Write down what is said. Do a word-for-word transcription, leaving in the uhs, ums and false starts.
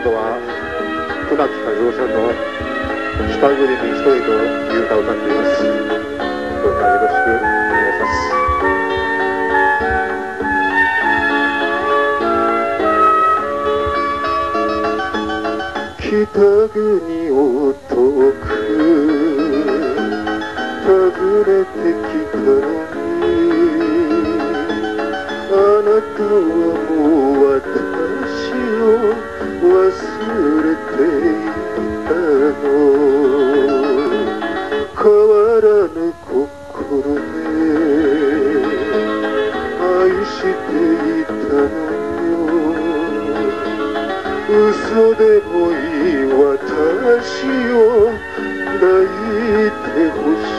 今度は船木和夫さんの「北国に一人」という歌を歌っています。どうかよろしくお願いします。北国を遠く訪ねてきたのに、あなたはもう私を忘れていたの。変わらぬ心で愛していたのよ。嘘でもいい私を抱いてほしい。